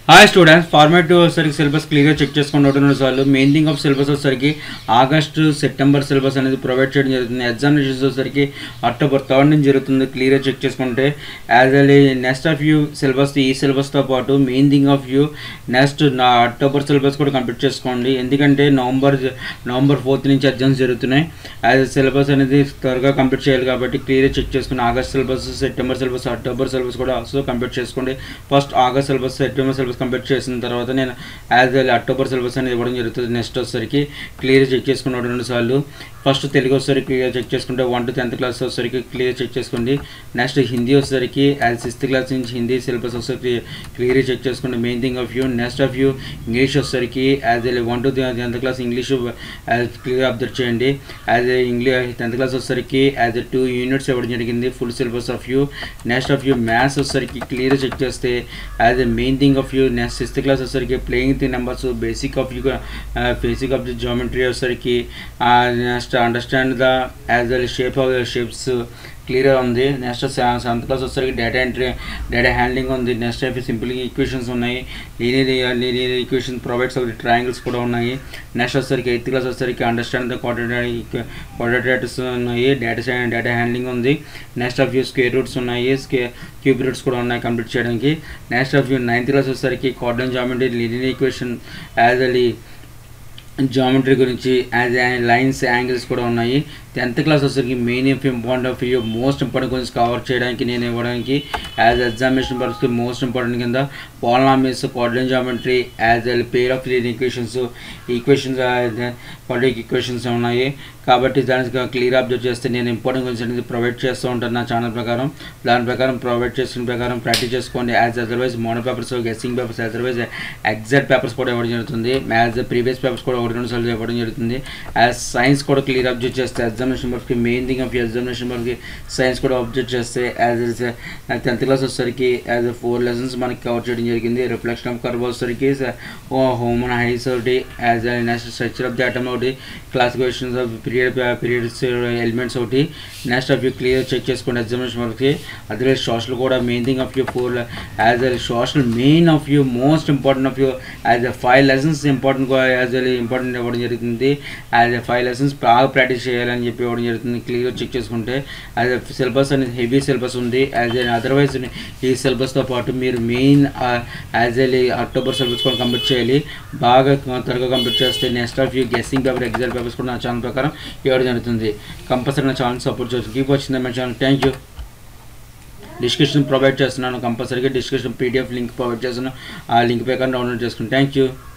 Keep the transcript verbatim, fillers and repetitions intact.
Hi students, formative వచ్చేసరికి syllabus క్లియర్గా check చేసుకుని రెండు సార్లు మెయిన్ థింగ్ ఆఫ్ సిలబస్ వచ్చేసరికి ఆగస్టు సెప్టెంబర్ సిలబస్ అనేది ప్రొవైడ్ చేయడం జరుగుతుంది. ఎగ్జామినేషన్స్ వచ్చేసరికి అక్టోబర్ థర్డ్ నుంచి జరుగుతుంది. క్లియర్గా చెక్ చేసుకుంటే as a next of you syllabus ఈ సిలబస్తో పాటు main thing of you next నా అక్టోబర్ సిలబస్ కూడా కంప్లీట్ చేసుకోండి. ఎందుకంటే నవంబర్ నవంబర్ ఫోర్త్ నుంచి ఎగ్జామ్స్ జరుగుతున్నాయి. యాజ్ సిలబస్ అనేది త్వరగా కంప్లీట్ చేయాలి కాబట్టి క్లియర్గా చెక్ చేసుకుని August syllabus, September syllabus, October syllabus కూడా ఆల్సో కంప్లీట్ చేసుకోండి. First August syllabus, September syllabus complete చేసిన తర్వాత నేను యాజ్ వెల్ అక్టోబర్ సిలబస్ అనేది ఇవ్వడం జరుగుతుంది. నెక్స్ట్ వచ్చేసరికి క్లియర్ చెక్ చేసుకున్నాడు రెండు సార్లు. ఫస్ట్ తెలుగు వచ్చేసరికి క్లియర్ చెక్ చేసుకుంటే వన్ టు టెన్త్ క్లాస్ వచ్చేసరికి క్లియర్ చెక్ చేసుకోండి. నెక్స్ట్ హిందీ వచ్చేసరికి యాజ్ సిక్స్త్ క్లాస్ నుంచి హిందీ సిలబస్ వచ్చేసరికి క్లియర్ చెక్ చేసుకోండి. Main thing of you next of you English వచ్చేసరికి as a one to tenth class English as clear observe చేయండి. As a English tenth class వచ్చేసరికి as a two units ఇవ్వడం జరిగింది full syllabus of you. Next of you maths వచ్చేసరికి clear check చేస్తే as a main thing of you next sixth class వచ్చేసరికి playing the numbers, basic of you basic of the geometry వచ్చేసరికి next understand the as well shape of shapes క్లియర్గా ఉంది. Next seventh class వచ్చేసరికి data entry, data handling ఉంది. Next అయిపోయి simple equations ఉన్నాయి. Linear linear equation provides of triangles కూడా ఉన్నాయి. Next వచ్చేసరికి ఎయిత్ క్లాస్ వచ్చేసరికి అండర్స్టాండ్ ద క్వాడ్రాటిక్ క్వాడ్రాటిక్స్ ఉన్నాయి. డేటా డేటా హ్యాండ్లింగ్ ఉంది. Next of you square roots ఉన్నాయి, స్కే క్యూబ్ రూట్స్ కూడా ఉన్నాయి కంప్లీట్ చేయడానికి. Next of you ninth class వచ్చేసరికి coordinate geometry, linear equation as అలీ జామెట్రీ గురించి యాజ్ లైన్స్, యాంగిల్స్ కూడా ఉన్నాయి. టెన్త్ క్లాస్ వచ్చేసరికి main of important of you most important గురించి కవర్ చేయడానికి నేను ఇవ్వడానికి యాజ్ ఎగ్జామినేషన్ పర్పస్కి మోస్ట్ ఇంపార్టెంట్ కింద polynomials, coordinate geometry as well pair of linear equations, equations quadratic equations ఉన్నాయి. కాబట్టి దానికి క్లియర్ అబ్జర్వ్ చేస్తే నేను ఇంపార్టెంట్ గురించి అనేది ప్రొవైడ్ చేస్తూ ఉంటాను నా ఛానల్ ప్రకారం. దాని ప్రకారం ప్రొవైడ్ చేసిన ప్రకారం ప్రాక్టీస్ చేసుకోండి. As otherwise model papers, guessing papers, otherwise exact papers కూడా ఇవ్వడం జరుగుతుంది. యాజ్ ప్రీవియస్ పేపర్స్ కూడా ఒకటి రెండు సార్లు ఇవ్వడం జరుగుతుంది. యాజ్ సైన్స్ కూడా క్లియర్ అబ్జర్వ్ చేస్తే ఎగ్జామినేషన్ వరకు మెయిన్ థింగ్ ఆఫ్ ఎగ్జామినేషన్ వరకు సైన్స్ కూడా అబ్జర్వ్ చేస్తే యాజ్ టెన్త్ క్లాస్ వచ్చేసరికి యాజ్ ఫోర్ లెసన్స్ మనకి కవర్ చేయడం జరిగింది. రిఫ్లెక్షన్ ఆఫ్ కర్వ్ వచ్చేసరికి హోమ్ అండ్ హైస్ ఒకటి, as next structure of the atom ఒకటి, classifications of period periods elements ఒకటి. Next of you clear check చేసుకోండి ఎగ్జామినేషన్ వరకు. అదర్వైజ్ సోషల్ కూడా main thing of you four as a social main of you most important of you as a five lessons important as a important ఇవ్వడం జరుగుతుంది. As a five lessons బాగా practice చేయాలని చెప్పి ఇవ్వడం జరుగుతుంది. క్లియర్గా చెక్ చేసుకుంటే యాజ్ ఎ సిలబస్ అనేది హెవీ సిలబస్ ఉంది. యాజ్ ఎ అదర్వైజ్ ఈ సిలబస్తో పాటు మీరు main as a October syllabus కూడా కంప్లీట్ చేయాలి. బాగా త్వరగా కంప్లీట్ చేస్తే next of you guessing paper, exam papers కూడా నా ఛానల్ ప్రకారం ఇవ్వడం జరుగుతుంది. కంపల్సరీ నా ఛానల్ సపోర్ట్ చేస్తుంది. కీప్ వచ్చింది మన channel. Thank you. Description provide చేస్తున్నాను. కంపల్సరీగా డిస్క్రిప్షన్ పీడిఎఫ్ లింక్ ప్రొవైడ్ చేస్తున్నాను. ఆ లింక్ ప్రకారం డౌన్లోడ్ చేసుకుని థ్యాంక్ యూ.